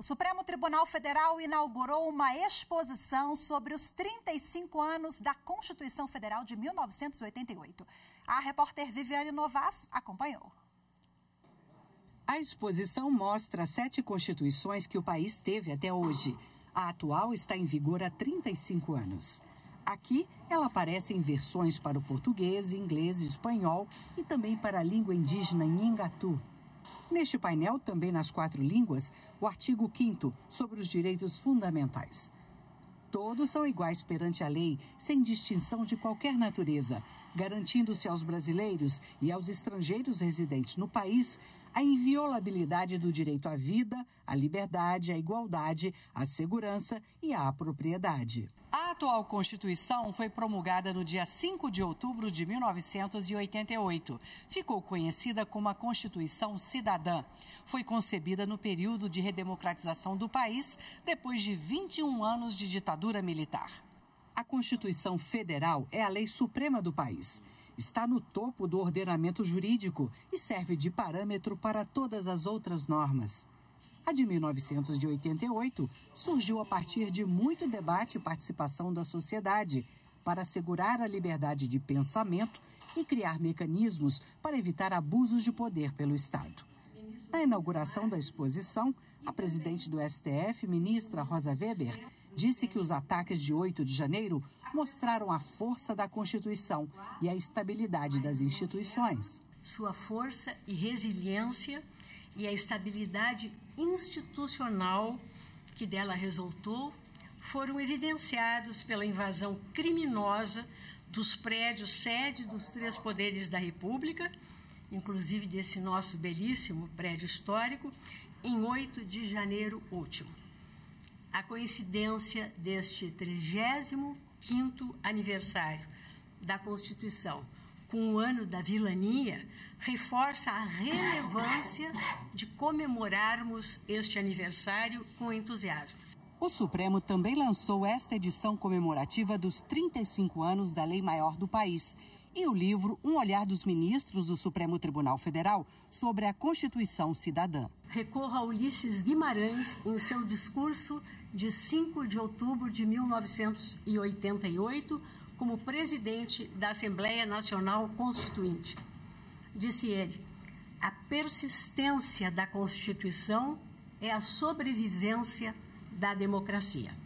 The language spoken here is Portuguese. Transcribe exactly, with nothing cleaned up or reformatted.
O Supremo Tribunal Federal inaugurou uma exposição sobre os trinta e cinco anos da Constituição Federal de mil novecentos e oitenta e oito. A repórter Viviane Novas acompanhou. A exposição mostra sete constituições que o país teve até hoje. A atual está em vigor há trinta e cinco anos. Aqui, ela aparece em versões para o português, inglês e espanhol e também para a língua indígena Nhengatu. Neste painel, também nas quatro línguas, o artigo quinto sobre os direitos fundamentais. Todos são iguais perante a lei, sem distinção de qualquer natureza, garantindo-se aos brasileiros e aos estrangeiros residentes no país a inviolabilidade do direito à vida, à liberdade, à igualdade, à segurança e à propriedade. A atual Constituição foi promulgada no dia cinco de outubro de mil novecentos e oitenta e oito. Ficou conhecida como a Constituição Cidadã. Foi concebida no período de redemocratização do país, depois de vinte e um anos de ditadura militar. A Constituição Federal é a lei suprema do país. Está no topo do ordenamento jurídico e serve de parâmetro para todas as outras normas. A de mil novecentos e oitenta e oito surgiu a partir de muito debate e participação da sociedade para assegurar a liberdade de pensamento e criar mecanismos para evitar abusos de poder pelo Estado. Na inauguração da exposição, a presidente do S T F, ministra Rosa Weber, disse que os ataques de oito de janeiro mostraram a força da Constituição e a estabilidade das instituições. Sua força e resiliência e a estabilidade institucional que dela resultou foram evidenciados pela invasão criminosa dos prédios sede dos três poderes da República, inclusive desse nosso belíssimo prédio histórico, em oito de janeiro último. A coincidência deste trigésimo quinto aniversário da Constituição com o ano da vilania reforça a relevância de comemorarmos este aniversário com entusiasmo. O Supremo também lançou esta edição comemorativa dos trinta e cinco anos da Lei Maior do país e o livro Um Olhar dos Ministros do Supremo Tribunal Federal sobre a Constituição Cidadã. Recorra a Ulisses Guimarães em seu discurso de cinco de outubro de mil novecentos e oitenta e oito, como presidente da Assembleia Nacional Constituinte. Disse ele: a persistência da Constituição é a sobrevivência da democracia.